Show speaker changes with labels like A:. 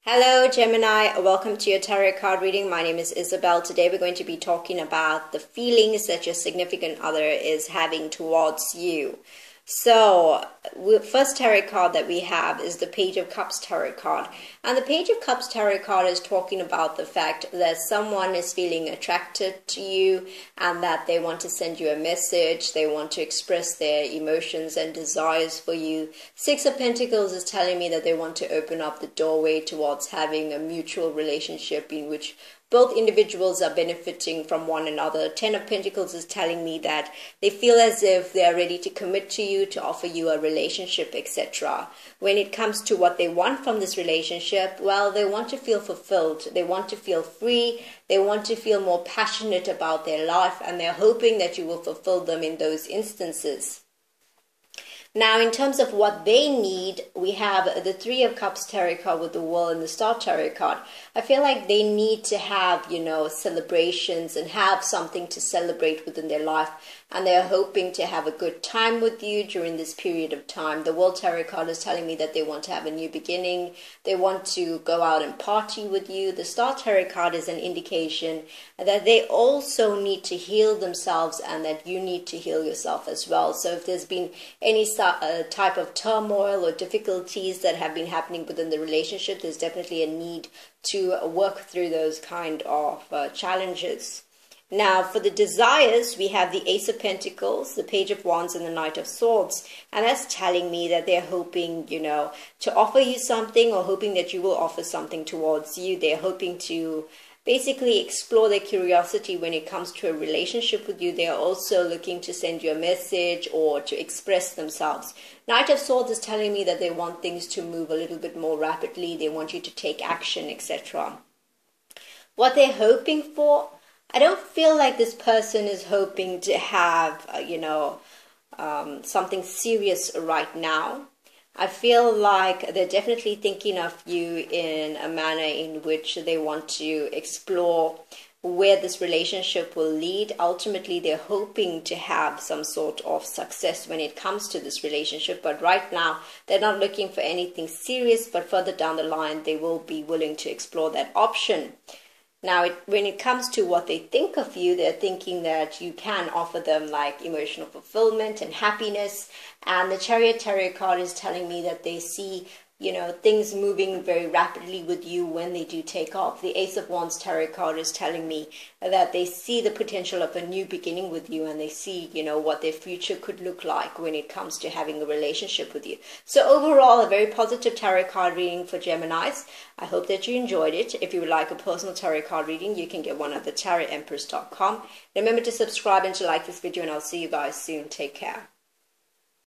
A: Hello Gemini, welcome to your tarot card reading. My name is Isabel. Today we're going to be talking about the feelings that your significant other is having towards you. So, first tarot card that we have is the Page of Cups tarot card. And the Page of Cups tarot card is talking about the fact that someone is feeling attracted to you and that they want to send you a message. They want to express their emotions and desires for you. Six of Pentacles is telling me that they want to open up the doorway towards having a mutual relationship in which both individuals are benefiting from one another. Ten of Pentacles is telling me that they feel as if they are ready to commit to you, to offer you a relationship, etc. When it comes to what they want from this relationship, well, they want to feel fulfilled. They want to feel free. They want to feel more passionate about their life, and they're hoping that you will fulfill them in those instances. Now, in terms of what they need, we have the Three of Cups tarot card with the World and the Star tarot card. I feel like they need to have, celebrations and have something to celebrate within their life. And they're hoping to have a good time with you during this period of time. The World tarot card is telling me that they want to have a new beginning. They want to go out and party with you. The Star tarot card is an indication that they also need to heal themselves and that you need to heal yourself as well. So if there's been any type of turmoil or difficulties that have been happening within the relationship, there's definitely a need to work through those kind of challenges. Now, for the desires, we have the Ace of Pentacles, the Page of Wands, and the Knight of Swords. And that's telling me that they're hoping, to offer you something, or hoping that you will offer something towards you. They're hoping to basically explore their curiosity when it comes to a relationship with you. They are also looking to send you a message or to express themselves. Knight of Swords is telling me that they want things to move a little bit more rapidly. They want you to take action, etc. What they're hoping for, I don't feel like this person is hoping to have, something serious right now. I feel like they're definitely thinking of you in a manner in which they want to explore where this relationship will lead. Ultimately, they're hoping to have some sort of success when it comes to this relationship. But right now, they're not looking for anything serious. But further down the line, they will be willing to explore that option. Now, when it comes to what they think of you, they're thinking that you can offer them like emotional fulfillment and happiness. And the Chariot tarot card is telling me that they see, things moving very rapidly with you when they do take off. The Ace of Wands tarot card is telling me that they see the potential of a new beginning with you, and they see, what their future could look like when it comes to having a relationship with you. So overall, a very positive tarot card reading for Geminis. I hope that you enjoyed it. If you would like a personal tarot card reading, you can get one at the tarotempress.com. Remember to subscribe and to like this video, and I'll see you guys soon. Take care.